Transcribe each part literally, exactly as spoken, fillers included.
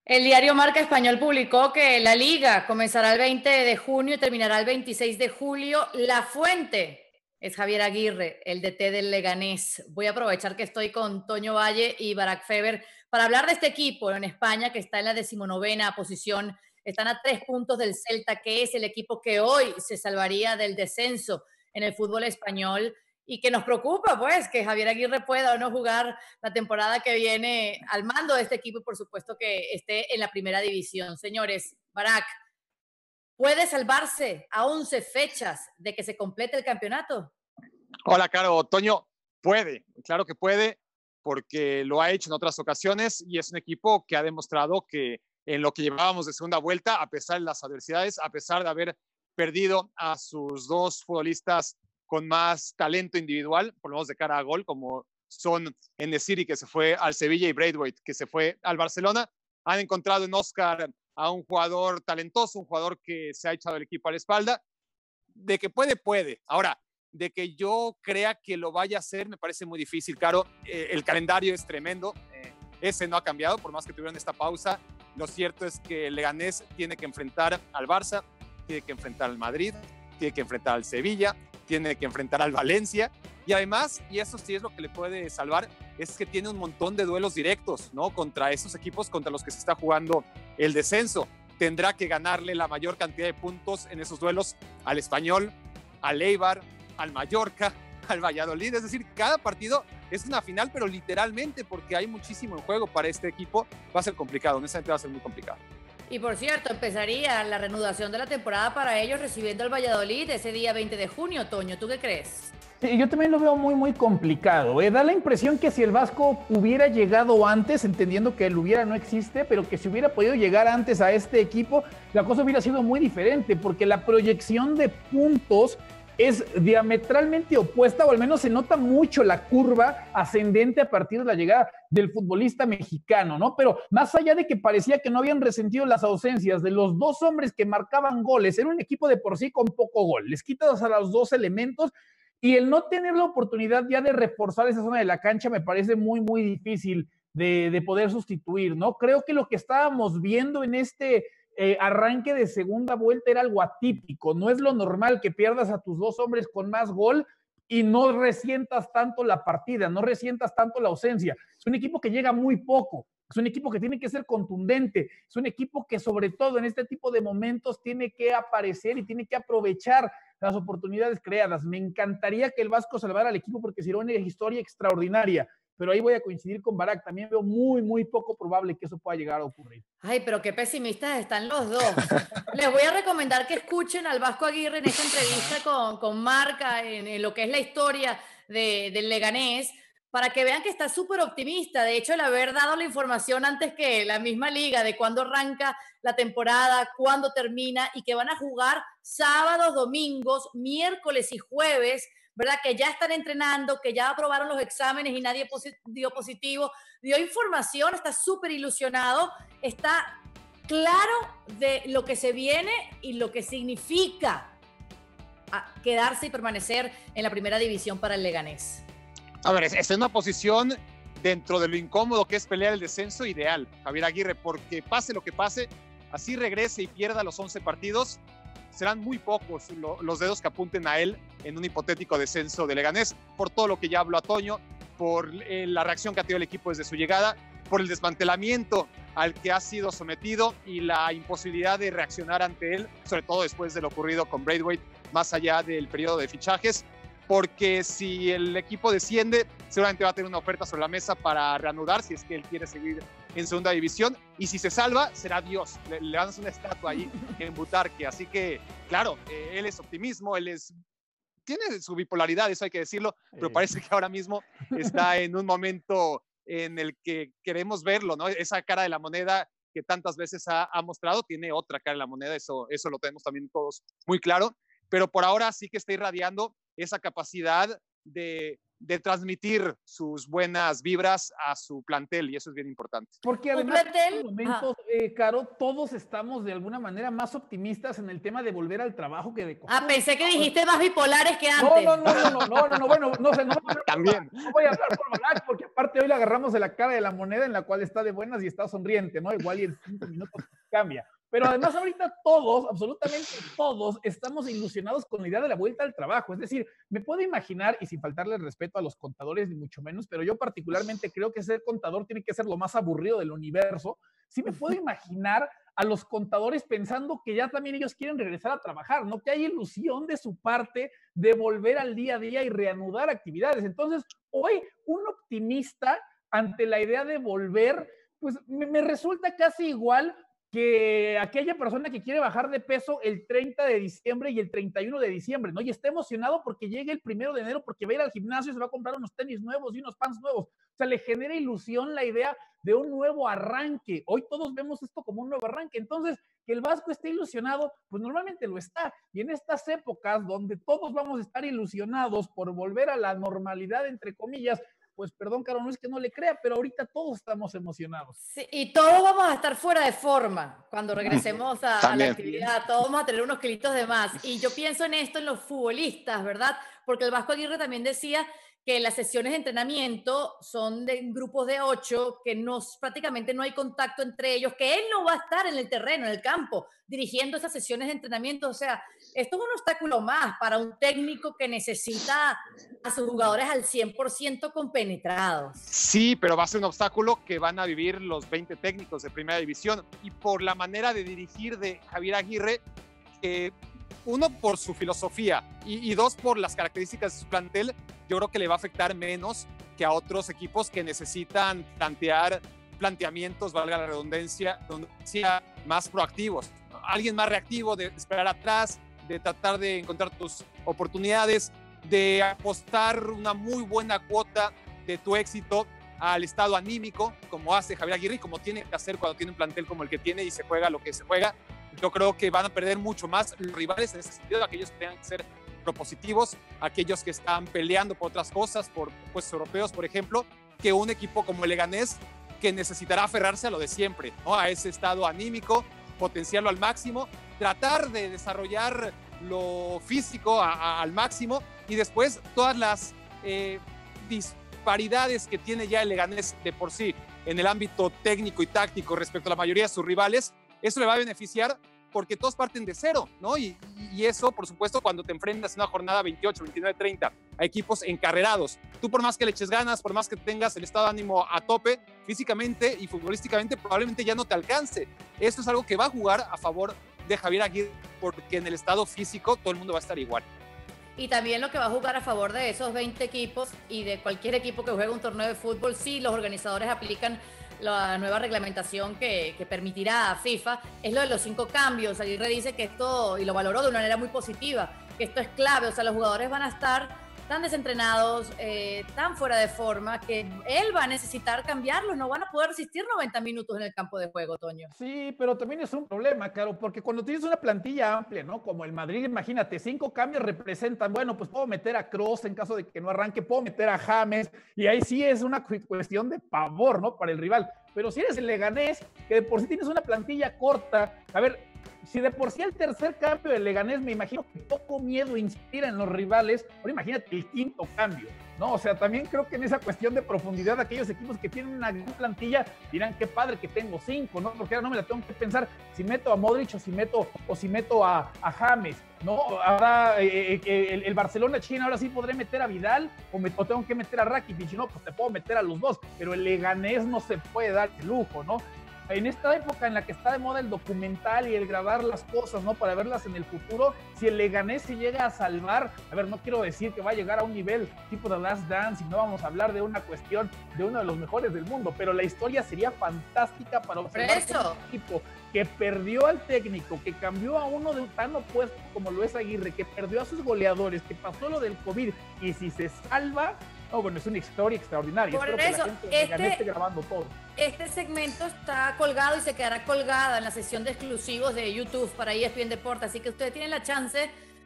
El diario Marca Español publicó que la liga comenzará el veinte de junio y terminará el veintiséis de julio. La fuente es Javier Aguirre, el D T del Leganés. Voy a aprovechar que estoy con Toño Valle y Barak Feber para hablar de este equipo en España que está en la decimonovena posición. Están a tres puntos del Celta, que es el equipo que hoy se salvaría del descenso en el fútbol español. Y que nos preocupa, pues, que Javier Aguirre pueda o no jugar la temporada que viene al mando de este equipo y, por supuesto, que esté en la primera división. Señores, Barak, ¿puede salvarse a once fechas de que se complete el campeonato? Hola, Caro. Toño, puede, claro que puede, porque lo ha hecho en otras ocasiones y es un equipo que ha demostrado que en lo que llevábamos de segunda vuelta, a pesar de las adversidades, a pesar de haber perdido a sus dos futbolistas con más talento individual, por lo menos de cara a gol, como son En-Nesyri, que se fue al Sevilla, y Braithwaite, que se fue al Barcelona, han encontrado en Oscar a un jugador talentoso, un jugador que se ha echado el equipo a la espalda. De que puede, puede. Ahora, de que yo crea que lo vaya a hacer, me parece muy difícil, Caro. Eh, el calendario es tremendo. Eh, ese no ha cambiado, por más que tuvieron esta pausa. Lo cierto es que el Leganés tiene que enfrentar al Barça, tiene que enfrentar al Madrid, tiene que enfrentar al Sevilla, tiene que enfrentar al Valencia. Y además, y eso sí es lo que le puede salvar, es que tiene un montón de duelos directos, ¿no? Contra esos equipos contra los que se está jugando el descenso. Tendrá que ganarle la mayor cantidad de puntos en esos duelos al Español, al Eibar, al Mallorca, al Valladolid. Es decir, cada partido es una final, pero literalmente, porque hay muchísimo en juego para este equipo. Va a ser complicado, honestamente va a ser muy complicado. Y por cierto, empezaría la reanudación de la temporada para ellos recibiendo al Valladolid ese día veinte de junio. Toño, ¿tú qué crees? Sí, yo también lo veo muy, muy complicado. ¿eh? Da la impresión que si el Vasco hubiera llegado antes, entendiendo que el hubiera no existe, pero que si hubiera podido llegar antes a este equipo, la cosa hubiera sido muy diferente, porque la proyección de puntos es diametralmente opuesta, o al menos se nota mucho la curva ascendente a partir de la llegada del futbolista mexicano, ¿no? Pero más allá de que parecía que no habían resentido las ausencias de los dos hombres que marcaban goles, era un equipo de por sí con poco gol. Les quitas a los dos elementos y el no tener la oportunidad ya de reforzar esa zona de la cancha me parece muy, muy difícil de, de poder sustituir, ¿no? Creo que lo que estábamos viendo en este Eh, arranque de segunda vuelta era algo atípico. No es lo normal que pierdas a tus dos hombres con más gol y no resientas tanto la partida, no resientas tanto la ausencia. Es un equipo que llega muy poco, es un equipo que tiene que ser contundente, es un equipo que sobre todo en este tipo de momentos tiene que aparecer y tiene que aprovechar las oportunidades creadas. Me encantaría que el Vasco salvara al equipo porque sería una historia extraordinaria, pero ahí voy a coincidir con Barak. También veo muy, muy poco probable que eso pueda llegar a ocurrir. Ay, pero qué pesimistas están los dos. Les voy a recomendar que escuchen al Vasco Aguirre en esta entrevista con, con Marca, en, en lo que es la historia de, del Leganés, para que vean que está súper optimista. De hecho, el haber dado la información antes que la misma liga de cuándo arranca la temporada, cuándo termina, y que van a jugar sábados, domingos, miércoles y jueves, ¿verdad? Que ya están entrenando, que ya aprobaron los exámenes y nadie posi- dio positivo, dio información, está súper ilusionado, está claro de lo que se viene y lo que significa quedarse y permanecer en la primera división para el Leganés. A ver, está en una posición dentro de lo incómodo que es pelear el descenso ideal, Javier Aguirre, porque pase lo que pase, así regrese y pierda los once partidos, serán muy pocos los dedos que apunten a él en un hipotético descenso de Leganés, por todo lo que ya habló a Toño, por la reacción que ha tenido el equipo desde su llegada, por el desmantelamiento al que ha sido sometido y la imposibilidad de reaccionar ante él, sobre todo después de lo ocurrido con Braithwaite, más allá del periodo de fichajes, porque si el equipo desciende, seguramente va a tener una oferta sobre la mesa para reanudar, si es que él quiere seguir en segunda división, y si se salva, será Dios, le, le dan una estatua ahí en Butarque, así que, claro, eh, él es optimismo, él es, tiene su bipolaridad, eso hay que decirlo, pero parece que ahora mismo está en un momento en el que queremos verlo, ¿no? Esa cara de la moneda que tantas veces ha, ha mostrado, tiene otra cara de la moneda, eso, eso lo tenemos también todos muy claro, pero por ahora sí que está irradiando esa capacidad de de transmitir sus buenas vibras a su plantel, y eso es bien importante. Porque además en estos momentos, eh, Caro, todos estamos de alguna manera más optimistas en el tema de volver al trabajo que de costumbre. Ah, pensé que dijiste más bipolares que antes. No, no, no, no, no, no, no, no bueno, no sé, no, no, también. No voy a hablar por Barak, porque aparte hoy le agarramos de la cara de la moneda en la cual está de buenas y está sonriente, ¿no? Igual y en cinco minutos cambia. Pero además ahorita todos, absolutamente todos, estamos ilusionados con la idea de la vuelta al trabajo. Es decir, me puedo imaginar, y sin faltarle el respeto a los contadores ni mucho menos, pero yo particularmente creo que ser contador tiene que ser lo más aburrido del universo. Sí me puedo imaginar a los contadores pensando que ya también ellos quieren regresar a trabajar, ¿no? Que hay ilusión de su parte de volver al día a día y reanudar actividades. Entonces, hoy un optimista ante la idea de volver, pues me, me resulta casi igual que aquella persona que quiere bajar de peso el treinta de diciembre y el treinta y uno de diciembre, ¿no? Y está emocionado porque llegue el primero de enero, porque va a ir al gimnasio y se va a comprar unos tenis nuevos y unos pants nuevos. O sea, le genera ilusión la idea de un nuevo arranque. Hoy todos vemos esto como un nuevo arranque. Entonces, que el Vasco esté ilusionado, pues normalmente lo está. Y en estas épocas donde todos vamos a estar ilusionados por volver a la normalidad, entre comillas, pues perdón, Caro, no es que no le crea, pero ahorita todos estamos emocionados. Sí, y todos vamos a estar fuera de forma cuando regresemos a, a la actividad, todos vamos a tener unos kilitos de más. Y yo pienso en esto en los futbolistas, ¿verdad? Porque el Vasco Aguirre también decía que las sesiones de entrenamiento son de grupos de ocho, que no, prácticamente no hay contacto entre ellos, que él no va a estar en el terreno, en el campo, dirigiendo esas sesiones de entrenamiento. O sea, esto es un obstáculo más para un técnico que necesita a sus jugadores al cien por ciento compenetrados. Sí, pero va a ser un obstáculo que van a vivir los veinte técnicos de primera división, y por la manera de dirigir de Javier Aguirre, eh, uno por su filosofía y, y dos por las características de su plantel, yo creo que le va a afectar menos que a otros equipos que necesitan plantear planteamientos, valga la redundancia, redundancia más proactivos. Alguien más reactivo, de esperar atrás, de tratar de encontrar tus oportunidades, de apostar una muy buena cuota de tu éxito al estado anímico, como hace Javier Aguirre, como tiene que hacer cuando tiene un plantel como el que tiene y se juega lo que se juega. Yo creo que van a perder mucho más los rivales en ese sentido, aquellos que tengan que ser propositivos, aquellos que están peleando por otras cosas, por puestos europeos, por ejemplo, que un equipo como el Leganés, que necesitará aferrarse a lo de siempre, ¿no? A ese estado anímico, potenciarlo al máximo, tratar de desarrollar lo físico a, a, al máximo, y después todas las eh, disparidades que tiene ya el Leganés de por sí en el ámbito técnico y táctico respecto a la mayoría de sus rivales, eso le va a beneficiar porque todos parten de cero, ¿no? Y, y eso, por supuesto, cuando te enfrentas en una jornada veintiocho, veintinueve, treinta a equipos encarrerados. Tú, por más que le eches ganas, por más que tengas el estado de ánimo a tope, físicamente y futbolísticamente probablemente ya no te alcance. Eso es algo que va a jugar a favor de Javier Aguirre, porque en el estado físico todo el mundo va a estar igual. Y también lo que va a jugar a favor de esos veinte equipos y de cualquier equipo que juegue un torneo de fútbol, si los organizadores aplican la nueva reglamentación que, que permitirá a FIFA, es lo de los cinco cambios. Aguirre dice que esto, y lo valoró de una manera muy positiva, que esto es clave. O sea, los jugadores van a estar tan desentrenados, eh, tan fuera de forma, que él va a necesitar cambiarlos, no van a poder resistir noventa minutos en el campo de juego, Toño. Sí, pero también es un problema, claro, porque cuando tienes una plantilla amplia, ¿no? Como el Madrid, imagínate, cinco cambios representan, bueno, pues puedo meter a Kroos en caso de que no arranque, puedo meter a James, y ahí sí es una cuestión de pavor, ¿no? Para el rival. Pero si eres el Leganés, que de por sí tienes una plantilla corta, a ver, si de por sí el tercer cambio del Leganés me imagino que poco miedo inspira en los rivales, ahora imagínate el quinto cambio, ¿no? O sea, también creo que en esa cuestión de profundidad, aquellos equipos que tienen una gran plantilla dirán, qué padre que tengo cinco, ¿no? Porque ahora no me la tengo que pensar si meto a Modric o si meto, o si meto a, a James, ¿no? Ahora eh, eh, el, el Barcelona China, ahora sí podré meter a Vidal o, me, o tengo que meter a Rakitic, no, pues te puedo meter a los dos, pero el Leganés no se puede dar el lujo, ¿no? En esta época en la que está de moda el documental y el grabar las cosas, ¿no? Para verlas en el futuro, si el Leganés se llega a salvar, a ver, no quiero decir que va a llegar a un nivel tipo de Last Dance y no vamos a hablar de una cuestión de uno de los mejores del mundo, pero la historia sería fantástica para observar un equipo que perdió al técnico, que cambió a uno de tan opuesto como lo es Aguirre, que perdió a sus goleadores, que pasó lo del COVID, y si se salva, no, bueno, es una historia extraordinaria. Por Espero eso, que la gente este, esté grabando todo. Este segmento está colgado y se quedará colgada en la sesión de exclusivos de YouTube para E S P N Deportes, así que ustedes tienen la chance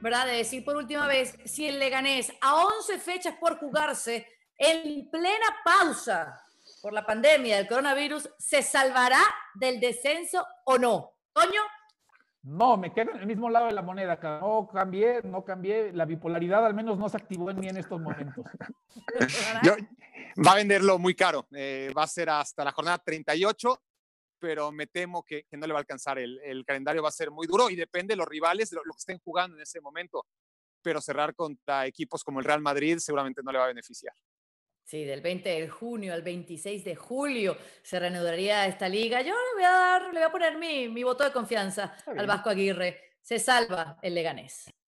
¿verdad? De decir por última vez si el Leganés a once fechas por jugarse, en plena pausa por la pandemia del coronavirus, ¿se salvará del descenso o no? ¿Toño? No, me quedo en el mismo lado de la moneda. No cambié, no cambié. La bipolaridad al menos no se activó en mí en estos momentos. Yo, va a venderlo muy caro. Eh, va a ser hasta la jornada treinta y ocho, pero me temo que, que no le va a alcanzar. El, el calendario va a ser muy duro y depende de los rivales, de lo, lo que estén jugando en ese momento. Pero cerrar contra equipos como el Real Madrid seguramente no le va a beneficiar. Sí, del veinte de junio al veintiséis de julio se reanudaría esta liga. Yo le voy a dar, le voy a poner mi, mi voto de confianza al Vasco Aguirre. Se salva el Leganés.